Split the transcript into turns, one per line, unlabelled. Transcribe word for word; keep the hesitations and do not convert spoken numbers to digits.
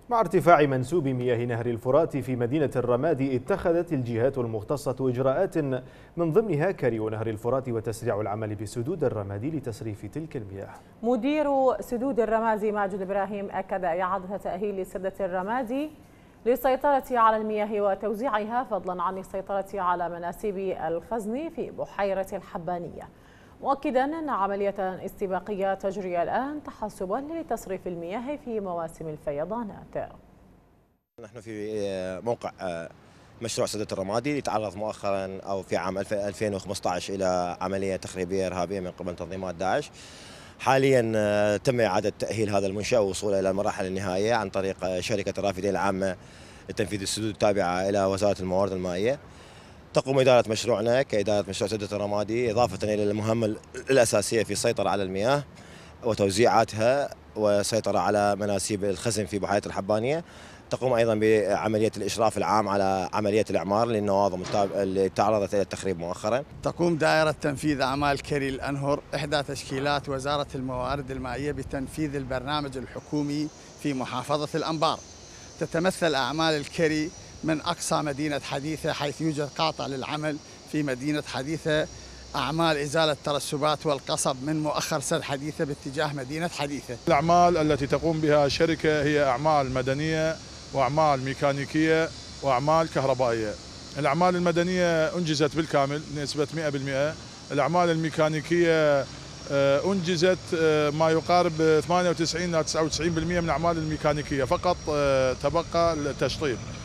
مع ارتفاع منسوب مياه نهر الفرات في مدينة الرمادي، اتخذت الجهات المختصة إجراءات من ضمنها كريو نهر الفرات وتسريع العمل بسدود الرمادي لتصريف تلك المياه.
مدير سدود الرمادي ماجد إبراهيم أكد إعادة تأهيل سدة الرمادي للسيطرة على المياه وتوزيعها، فضلا عن السيطرة على مناسيب الخزن في بحيرة الحبانية، مؤكدا أن عملية استباقية تجري الآن تحسبا لتصريف المياه في مواسم الفيضانات.
نحن في موقع مشروع سدة الرمادي يتعرض مؤخرا أو في عام ألفين وخمسة عشر إلى عملية تخريبية إرهابية من قبل تنظيمات داعش. حاليا تم إعادة تأهيل هذا المنشأ ووصوله إلى المراحل النهائية عن طريق شركة الرافدين العامة لتنفيذ السدود التابعة إلى وزارة الموارد المائية. تقوم إدارة مشروعنا كإدارة مشروع سدة الرمادي إضافة إلى المهمة الأساسية في السيطرة على المياه وتوزيعاتها والسيطرة على مناسيب الخزن في بحيرة الحبانية. تقوم أيضا بعملية الإشراف العام على عملية الإعمار للنواظم اللي تعرضت إلى التخريب مؤخرا.
تقوم دائرة تنفيذ أعمال كري الأنهر إحدى تشكيلات وزارة الموارد المائية بتنفيذ البرنامج الحكومي في محافظة الأنبار. تتمثل أعمال الكري من أقصى مدينة حديثة، حيث يوجد قاطع للعمل في مدينة حديثة، أعمال إزالة ترسبات والقصب من مؤخر سد حديثة باتجاه مدينة حديثة.
الأعمال التي تقوم بها الشركة هي أعمال مدنية وأعمال ميكانيكية وأعمال كهربائية. الأعمال المدنية أنجزت بالكامل بنسبة مئة بالمئة. الأعمال الميكانيكية أنجزت ما يقارب ثمانية وتسعين إلى تسعة وتسعين بالمئة من الأعمال الميكانيكية، فقط تبقى التشطيب.